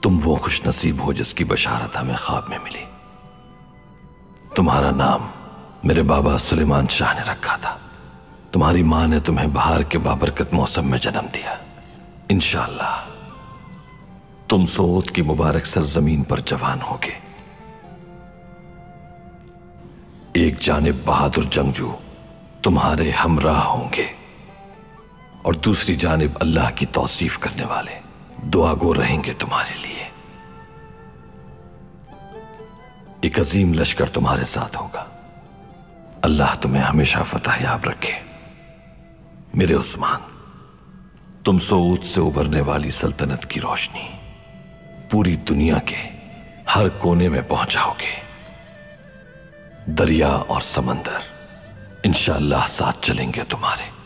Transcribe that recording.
तुम वो खुशनसीब हो जिसकी बशारत हमें ख्वाब में मिली। तुम्हारा नाम मेरे बाबा सुलेमान शाह ने रखा था। तुम्हारी मां ने तुम्हें बहार के बाबरकत मौसम में जन्म दिया। इंशाअल्लाह तुम सोत की मुबारक सरजमीन पर जवान होगे। एक जानिब बहादुर जंगजू तुम्हारे हमराह होंगे और दूसरी जानिब अल्लाह की तौसीफ करने वाले दुआगो रहेंगे तुम्हारे लिए। एक अजीम लश्कर तुम्हारे साथ होगा। अल्लाह तुम्हें हमेशा फतह याब रखे। मेरे उस्मान, तुम सऊद से उभरने वाली सल्तनत की रोशनी पूरी दुनिया के हर कोने में पहुंचाओगे। दरिया और समंदर इंशाअल्लाह साथ चलेंगे तुम्हारे।